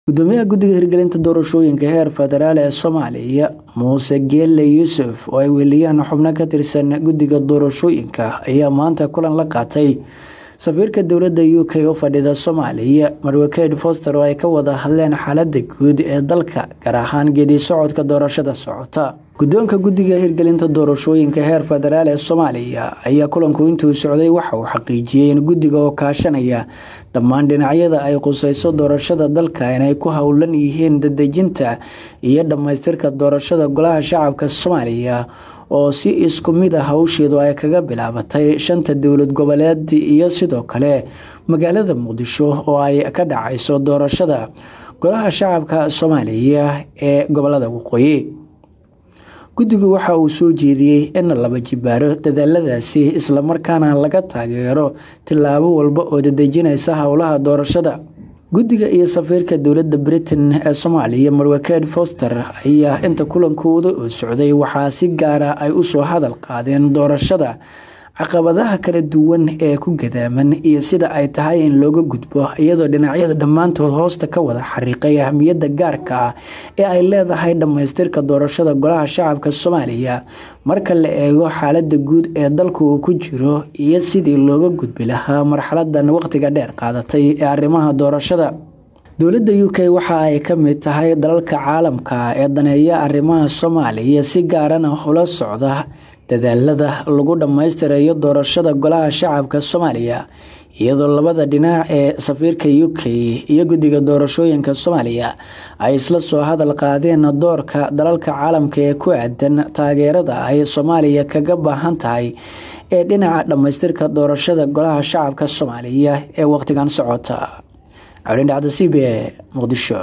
gudoomiyaha guddiga hirgelinta doorashooyinka heer federaal ee Soomaaliya Muuse Geelle Yuusuf oo ay weliyaan xubno ka tirsan guddiga doorashooyinka ayaa maanta kulan la qaatay safiirka dowladda UK oo fadhida Soomaaliya Marwe Kate Foster oo ay ka wada hadleen xaaladda guud ee dalka gaar ahaan geedi socodka doorashada socota. Guddoonka guddiga hirgelinta doorashooyinka heer federaal ee Soomaaliya ayaa kulanku intuu socday waxa uu xaqiijiyay in guddiga oo kaashanaya dhammaan dhinacyada ay qusayso doorashada dalka inay ku hawlan yihiin dadejinta iyo dhamaystirka doorashada golaha shacabka Soomaaliya oo si isku mid ah hawsheedu ay kaga bilaabatay shanta dowlad goboleed iyo sidoo kale magaalada Muqdisho oo ay ka dhacayso doorashada golaha shacabka Soomaaliya ee gobolada waqooyi. guddigu waxa uu soo jeediyay in laba jibaaro dadaaladaasi isla markaana laga taageero tilaabo walba oo dadejinaysa howlaha doorashada. guddiga iyo safiirka dowladda Britain ee Soomaaliya Marwe Kate Foster ayaa inta kulankooda oo socday waxaa si gaar ah ay u soo hadal qaadeen doorashada, caqabadaha kala duwan ee ku gadaaman iyo sida ay tahay in looga gudbo iyadoo dhinacyada dhammaantood hoosta ka wada xariiqay ahmiyadda gaarka ah ee ay leedahay dhamaystirka doorashada golaha shacabka Soomaaliya marka la eego xaaladda guud ee dalku uu ku jiro iyo sidii looga gudbi lahaa marxaladan waqtiga dheer qaadatay ee arrimaha doorashada. dowladda UK waxa ay ka mid tahay dalalka caalamka ee daneeya arrimaha Soomaaliya si gaar ah ula socda dadaalada lagu dhamaystirayo doorashada golaha shacabka Soomaaliya iyadoo labada dhinac ee safiirka UK iyo guddiga doorashooyinka Soomaaliya ay isla soo hadal qaadeen doorka dalalka caalamka ee ku aadan taageerada ay Soomaaliya kaga baahan tahay ee dhinaca dhamaystirka doorashada golaha shacabka Soomaaliya ee waqtigan socota. Cawlin Dhacdasiib Muqdisho.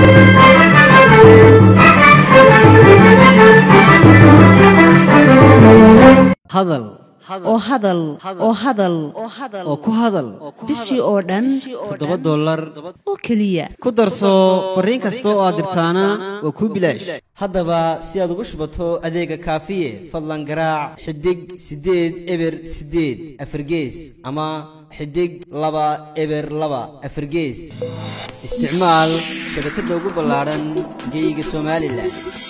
hadal oo ku hadal bishii oo dhan $7 oo kaliya ku darso fariin kasta oo aad dirtaana waa ku bilaash. haddaba si aad ugu shubato adeega kaafiye fadlan garaac xidig 8 eber 8 afargees ama xidig 2 eber 2 afargees. isticmaal shabakadda ugu ballaaran geyga Soomaaliland.